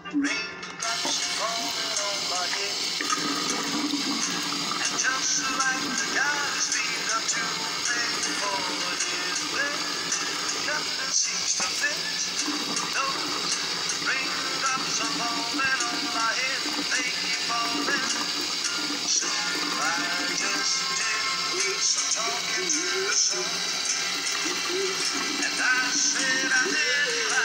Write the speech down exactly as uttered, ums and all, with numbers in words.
Raindrops falling on my head, and just like the guy's feet are too big for his bed, nothing seems to fit. Those raindrops are falling on my head, they keep falling. So I just did some talking to the sun, and I said I didn't like